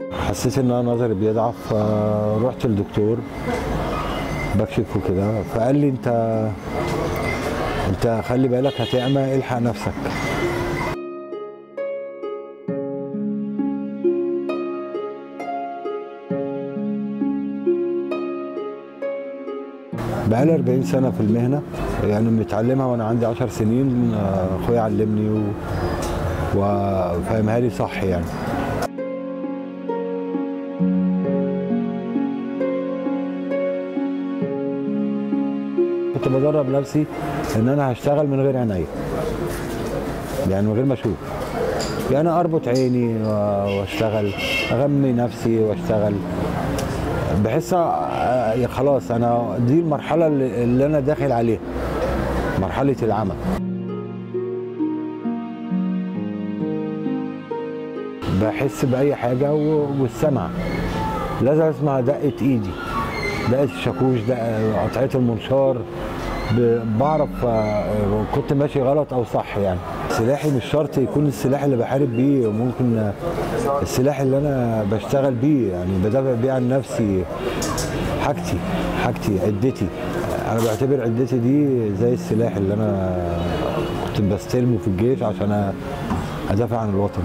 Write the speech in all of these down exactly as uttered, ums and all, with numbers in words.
حسيت ان انا نظري بيضعف، فرحت للدكتور بكشف وكده، فقال لي انت انت خلي بالك هتعمى، الحق نفسك. بقالي أربعين سنة في المهنة، يعني متعلمها وانا عندي عشر سنين. اخويا علمني و... وفهمها لي صح يعني. كنت بدرب نفسي ان انا هشتغل من غير عينيا، يعني من غير ما اشوف، يعني اربط عيني واشتغل، اغمي نفسي واشتغل، بحس خلاص انا دي المرحله اللي انا داخل عليها، مرحله العمى. بحس باي حاجه، والسمع لازم اسمع دقه ايدي، دقه الشاكوش، دقه قطعيه المنشار، بعرف كنت ماشي غلط او صح. يعني سلاحي مش شرط يكون السلاح اللي بحارب بيه، ممكن السلاح اللي انا بشتغل بيه، يعني بدافع بيه عن نفسي، حاجتي حاجتي عدتي. انا بعتبر عدتي دي زي السلاح اللي انا كنت بستلمه في الجيش عشان ادافع عن الوطن.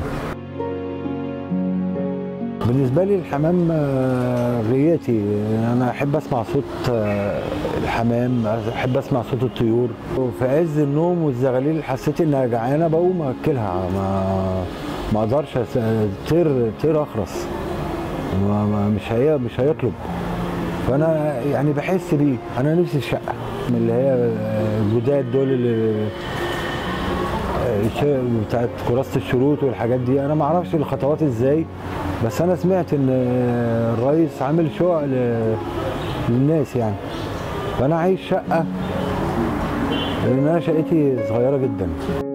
بالنسبة لي الحمام غياتي، أنا أحب أسمع صوت الحمام، أحب أسمع صوت الطيور. وفي عز النوم والزغاليل حسيت إنها جعانة بقوم أكلها، ما ما أقدرش طير طير أخرس، ما مش هي مش هيطلب. فأنا يعني بحس بيه. أنا نفسي الشقة من اللي هي الجداد دول اللي بتاعت كراسة الشروط والحاجات دي، انا ما اعرفش الخطوات ازاي، بس انا سمعت ان الرئيس عامل شقق للناس يعني. فانا عايز شقة لان انا شقتي صغيرة جدا.